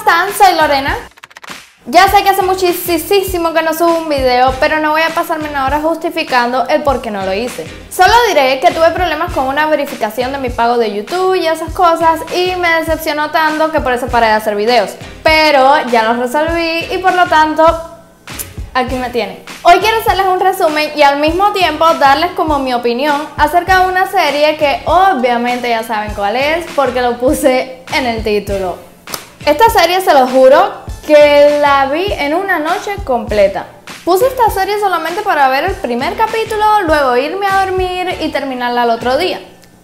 están? Soy Lorena. Ya sé que hace muchísimo que no subo un video, pero no voy a pasarme una hora justificando el por qué no lo hice. Solo diré que tuve problemas con una verificación de mi pago de YouTube y esas cosas y me decepcionó tanto que por eso paré de hacer videos. Pero ya los resolví y por lo tanto, aquí me tienen. Hoy quiero hacerles un resumen y al mismo tiempo darles como mi opinión acerca de una serie que obviamente ya saben cuál es porque lo puse en el título. Esta serie, se lo juro, que la vi en una noche completa. Puse esta serie solamente para ver el primer capítulo, luego irme a dormir y terminarla al otro día.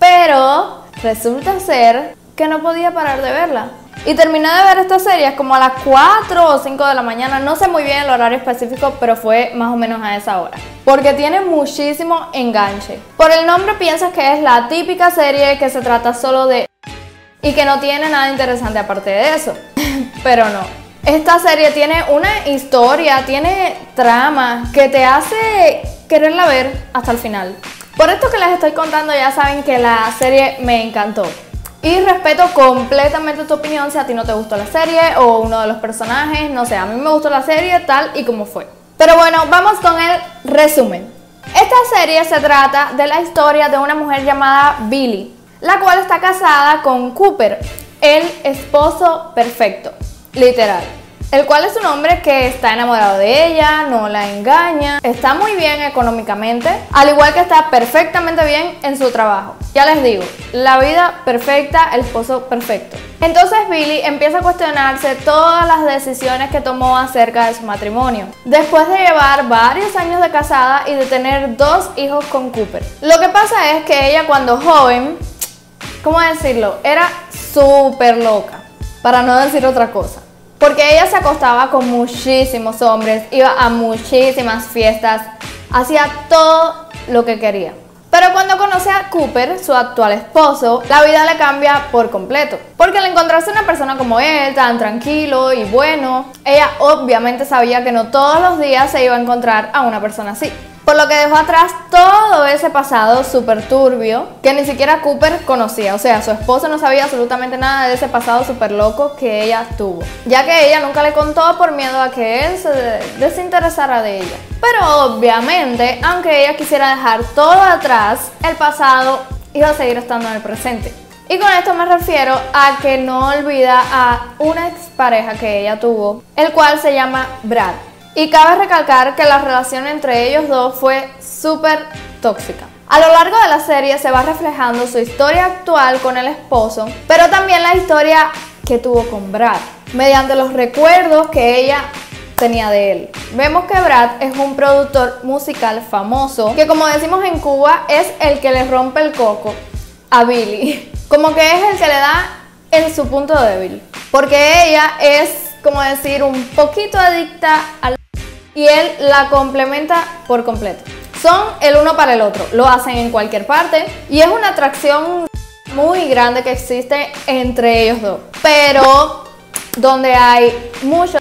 Pero resulta ser que no podía parar de verla. Y terminé de ver esta serie como a las 4 o 5 de la mañana, no sé muy bien el horario específico, pero fue más o menos a esa hora. Porque tiene muchísimo enganche. Por el nombre piensas que es la típica serie que se trata solo de... y que no tiene nada interesante aparte de eso. Pero no. Esta serie tiene una historia, tiene trama que te hace quererla ver hasta el final. Por esto que les estoy contando ya saben que la serie me encantó. Y respeto completamente tu opinión si a ti no te gustó la serie o uno de los personajes, no sé, a mí me gustó la serie tal y como fue. Pero bueno, vamos con el resumen. Esta serie se trata de la historia de una mujer llamada Billy, la cual está casada con Cooper, el esposo perfecto, literal. El cual es un hombre que está enamorado de ella, no la engaña, está muy bien económicamente, al igual que está perfectamente bien en su trabajo. Ya les digo, la vida perfecta, el esposo perfecto. Entonces Billy empieza a cuestionarse todas las decisiones que tomó acerca de su matrimonio, después de llevar varios años de casada y de tener 2 hijos con Cooper. Lo que pasa es que ella cuando joven, ¿cómo decirlo? Era súper loca, para no decir otra cosa. Porque ella se acostaba con muchísimos hombres, iba a muchísimas fiestas, hacía todo lo que quería. Pero cuando conoce a Cooper, su actual esposo, la vida le cambia por completo. Porque al encontrarse una persona como él, tan tranquilo y bueno, ella obviamente sabía que no todos los días se iba a encontrar a una persona así. Por lo que dejó atrás todo ese pasado súper turbio que ni siquiera Cooper conocía. O sea, su esposo no sabía absolutamente nada de ese pasado súper loco que ella tuvo, ya que ella nunca le contó por miedo a que él se desinteresara de ella. Pero obviamente, aunque ella quisiera dejar todo atrás, el pasado iba a seguir estando en el presente. Y con esto me refiero a que no olvida a una expareja que ella tuvo, el cual se llama Brad. Y cabe recalcar que la relación entre ellos dos fue súper tóxica. A lo largo de la serie se va reflejando su historia actual con el esposo, pero también la historia que tuvo con Brad, mediante los recuerdos que ella tenía de él. Vemos que Brad es un productor musical famoso, que como decimos en Cuba, es el que le rompe el coco a Billy. Como que es el que le da en su punto débil. Porque ella es, como decir, un poquito adicta al... y él la complementa por completo. Son el uno para el otro, lo hacen en cualquier parte y es una atracción muy grande que existe entre ellos dos. Pero donde hay mucho,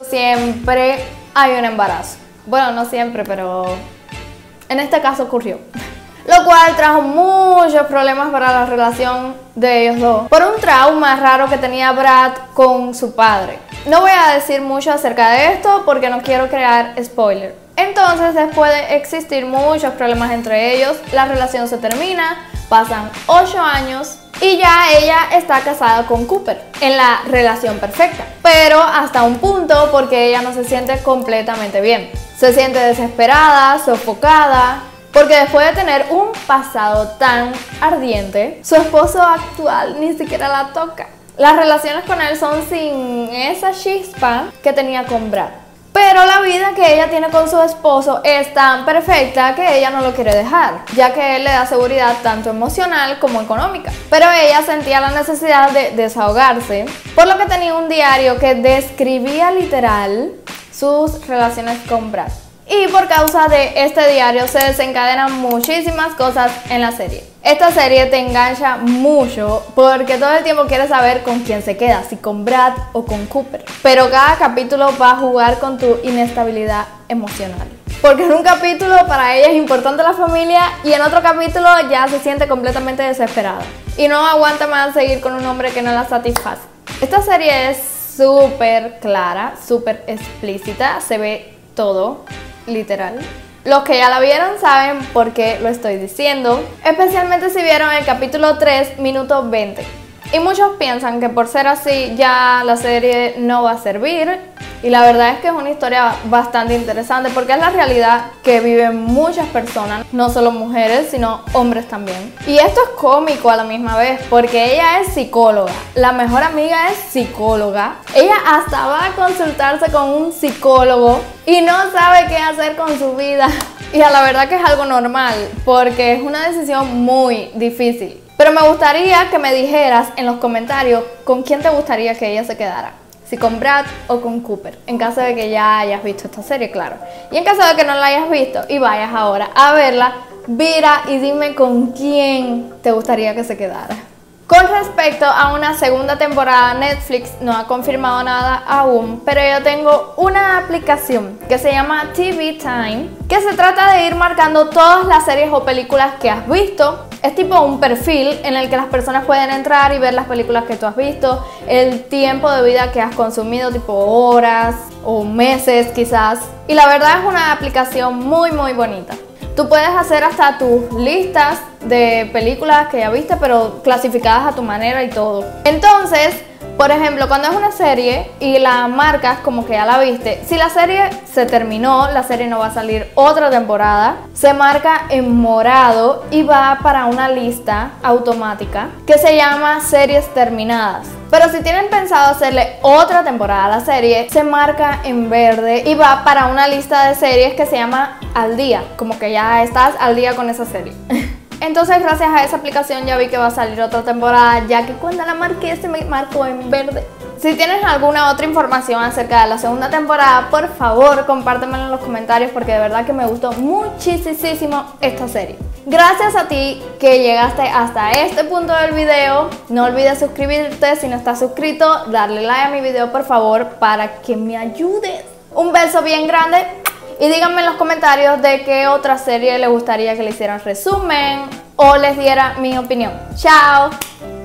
siempre hay un embarazo. Bueno, no siempre, pero en este caso ocurrió. Lo cual trajo muchos problemas para la relación de ellos dos, por un trauma raro que tenía Brad con su padre. No voy a decir mucho acerca de esto porque no quiero crear spoiler. Entonces, después de existir muchos problemas entre ellos, la relación se termina, pasan 8 años y ya ella está casada con Cooper, en la relación perfecta. Pero hasta un punto porque ella no se siente completamente bien. Se siente desesperada, sofocada, porque después de tener un pasado tan ardiente, su esposo actual ni siquiera la toca. Las relaciones con él son sin esa chispa que tenía con Brad. Pero la vida que ella tiene con su esposo es tan perfecta que ella no lo quiere dejar, ya que él le da seguridad tanto emocional como económica. Pero ella sentía la necesidad de desahogarse, por lo que tenía un diario que describía literal sus relaciones con Brad. Y por causa de este diario se desencadenan muchísimas cosas en la serie. Esta serie te engancha mucho porque todo el tiempo quieres saber con quién se queda, si con Brad o con Cooper. Pero cada capítulo va a jugar con tu inestabilidad emocional. Porque en un capítulo para ella es importante la familia y en otro capítulo ya se siente completamente desesperada. Y no aguanta más seguir con un hombre que no la satisface. Esta serie es súper clara, súper explícita, se ve todo, literal. Los que ya la vieron saben por qué lo estoy diciendo, especialmente si vieron el capítulo 3, minuto 20. Y muchos piensan que por ser así ya la serie no va a servir, y la verdad es que es una historia bastante interesante porque es la realidad que viven muchas personas, no solo mujeres sino hombres también. Y esto es cómico a la misma vez porque ella es psicóloga, la mejor amiga es psicóloga, ella hasta va a consultarse con un psicólogo y no sabe qué hacer con su vida. Y a la verdad que es algo normal porque es una decisión muy difícil. Pero me gustaría que me dijeras en los comentarios con quién te gustaría que ella se quedara. Si con Brad o con Cooper, en caso de que ya hayas visto esta serie, claro. Y en caso de que no la hayas visto y vayas ahora a verla, mira y dime con quién te gustaría que se quedara. Con respecto a una segunda temporada, Netflix no ha confirmado nada aún, pero yo tengo una aplicación que se llama TV Time, que se trata de ir marcando todas las series o películas que has visto. Es tipo un perfil en el que las personas pueden entrar y ver las películas que tú has visto, el tiempo de vida que has consumido, tipo horas o meses quizás. Y la verdad es una aplicación muy bonita. Tú puedes hacer hasta tus listas de películas que ya viste, pero clasificadas a tu manera y todo. Entonces, por ejemplo, cuando es una serie y la marcas como que ya la viste, si la serie se terminó, la serie no va a salir otra temporada, se marca en morado y va para una lista automática que se llama series terminadas. Pero si tienen pensado hacerle otra temporada a la serie, se marca en verde y va para una lista de series que se llama al día, como que ya estás al día con esa serie. Entonces gracias a esa aplicación ya vi que va a salir otra temporada, ya que cuando la marqué se me marcó en verde. Si tienes alguna otra información acerca de la segunda temporada, por favor compártemelo en los comentarios porque de verdad que me gustó muchísimo esta serie. Gracias a ti que llegaste hasta este punto del video. No olvides suscribirte si no estás suscrito, darle like a mi video por favor para que me ayudes. Un beso bien grande. Y díganme en los comentarios de qué otra serie les gustaría que le hicieran resumen o les diera mi opinión. ¡Chao!